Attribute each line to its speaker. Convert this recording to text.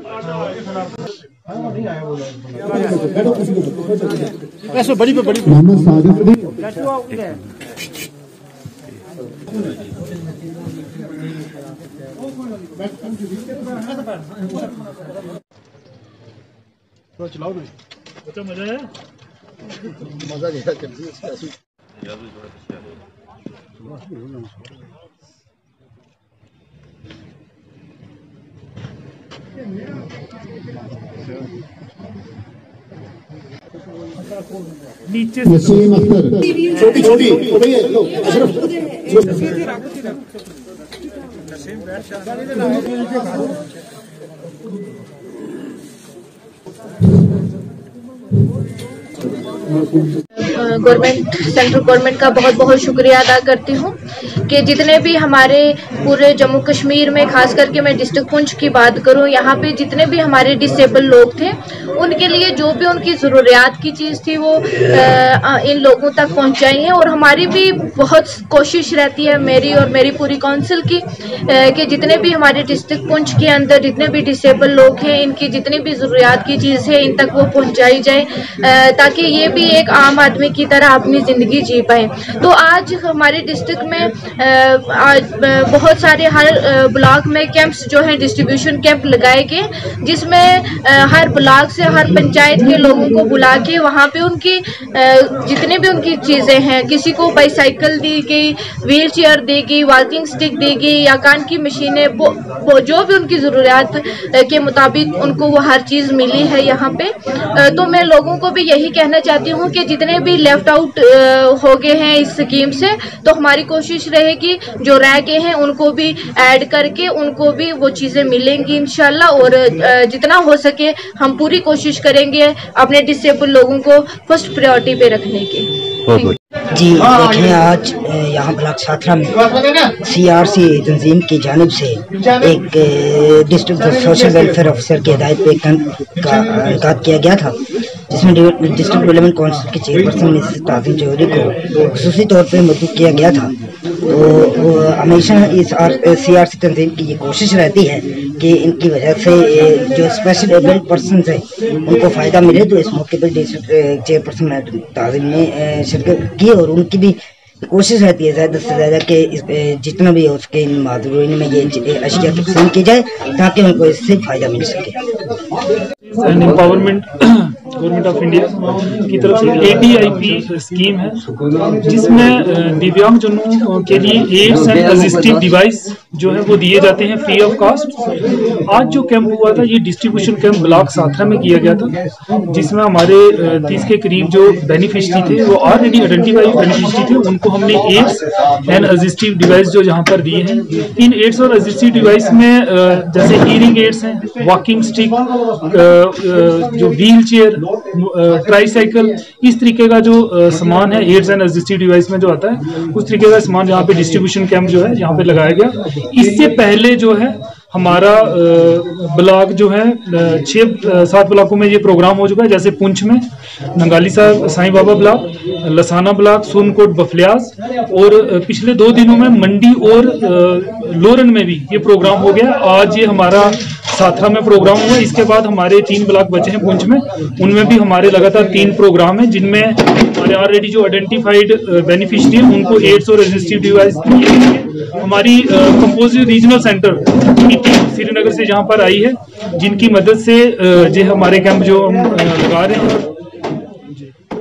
Speaker 1: बड़ी
Speaker 2: मोहम्मद सादिक
Speaker 1: चलाओ ना, बच्चा मजा है, मजा नहीं है। नीचे
Speaker 2: वसीम अख्तर छोटी छोटी
Speaker 3: गवर्नमेंट, सेंट्रल गवर्नमेंट का बहुत बहुत शुक्रिया अदा करती हूँ कि जितने भी हमारे पूरे जम्मू कश्मीर में, खास करके मैं डिस्ट्रिक्ट पुंछ की बात करूँ, यहाँ पे जितने भी हमारे डिसेबल लोग थे उनके लिए जो भी उनकी ज़रूरियात की चीज़ थी वो इन लोगों तक पहुँचाई है। और हमारी भी बहुत कोशिश रहती है, मेरी और मेरी पूरी काउंसिल की, कि जितने भी हमारे डिस्ट्रिक्ट पुंछ के अंदर जितने भी डिसेबल लोग हैं, इनकी जितनी भी ज़रूरियात की चीज़ है इन तक वो पहुँचाई जाए, ताकि ये भी एक आम आदमी की तरह अपनी ज़िंदगी जी पाए। तो आज हमारे डिस्ट्रिक्ट में आज बहुत सारे हर ब्लॉक में कैंप्स जो हैं, डिस्ट्रीब्यूशन कैंप लगाए गए, जिसमें हर ब्लॉक से हर पंचायत के लोगों को बुला के वहाँ पे उनकी जितने भी उनकी चीज़ें हैं, किसी को बाईसाइकिल दी गई, व्हील चेयर दी गई, वॉकिंग स्टिक दी गई या कान की मशीनें, वो जो भी उनकी ज़रूरियात के मुताबिक उनको वो हर चीज़ मिली है यहाँ पे। तो मैं लोगों को भी यही कहना चाहती हूँ कि जितने भी लेफ्ट आउट हो गए हैं इस स्कीम से, तो हमारी कोशिश रहेगी जो रह गए हैं उनको भी ऐड करके उनको भी वो चीज़ें मिलेंगी इंशाल्लाह। और जितना हो सके हम पूरी कोशिश करेंगे अपने डिसेबल लोगों को फर्स्ट प्रायोरिटी पे रखने की।
Speaker 4: जी देखिए, आज यहाँ ब्लॉक साथरा में CRC तंजीम की जानिब से एक डिस्ट्रिक्ट सोशल वेलफेयर ऑफिसर की हिदायत पे कैंप का इनेकाद किया गया था, जिसमें डिस्ट्रिक्ट डेवलपमेंट काउंसिल के चेयरपर्सन मिसेस ताज़ीम चौधरी को खुसूसी तौर पर मदद किया गया था। तो हमेशा इस CRC तंजीम की ये कोशिश रहती है कि इनकी वजह से जो स्पेशल एबल्ड पर्सन है उनको फ़ायदा मिले। तो इस मौके पर डिस्ट्रिक्ट चेयरपर्सन ताज़ीम ने शिरकत की और उनकी भी कोशिश रहती है ज़्यादा से ज़्यादा कि जितना भी हो उसके इन मादरूइन में ये अशिया तकसीम की जाए ताकि उनको इससे फ़ायदा मिल सके।
Speaker 1: एम्पावरमेंट गवर्नमेंट ऑफ इंडिया की तरफ से ADIP स्कीम है, जिसमें दिव्यांग जनों के लिए एड्स एंड असिस्टिव डिवाइस जो है वो दिए जाते हैं फ्री ऑफ कास्ट। आज जो कैंप हुआ था ये डिस्ट्रीब्यूशन कैंप ब्लॉक साथरा में किया गया था, जिसमें हमारे 30 के करीब जो बेनिफिशरी थे वो ऑलरेडी आइडेंटिफाइड बेनिफिशरी थे, उनको हमने एड्स एंड असिस्टिव डिवाइस जो यहाँ पर दिए हैं। इन एड्स और असिस्टिव डिवाइस में जैसे हीयरिंग एड्स हैं, वॉकिंग स्टिक, जो व्हील चेयर, ट्राईसाइकिल, इस तरीके का जो सामान है एड्स एंड असिस्टिव डिवाइस में जो आता है, उस तरीके का सामान यहाँ पे डिस्ट्रीब्यूशन कैंप जो है यहाँ पे लगाया गया। इससे पहले जो है हमारा ब्लॉक जो है 6-7 ब्लॉकों में ये प्रोग्राम हो चुका है, जैसे पुंछ में नंगाली साहब साईं बाबा ब्लॉक, लसाना ब्लॉक, सोनकोट बफलियाज, और पिछले 2 दिनों में मंडी और लोरन में भी ये प्रोग्राम हो गया। आज ये हमारा साथरा में प्रोग्राम हुआ। इसके बाद हमारे 3 ब्लॉक बचे हैं पुंछ में, उनमें भी हमारे लगातार 3 प्रोग्राम हैं, जिनमें हमारे ऑलरेडी जो आइडेंटिफाइड बेनिफिशरी हैं उनको एड्स और असिस्टिव डिवाइस दिए गए। हमारी कंपोजिट रीजनल सेंटर की टीम श्रीनगर से यहाँ पर आई है, जिनकी मदद से जो हमारे कैंप जो हम लगा रहे हैं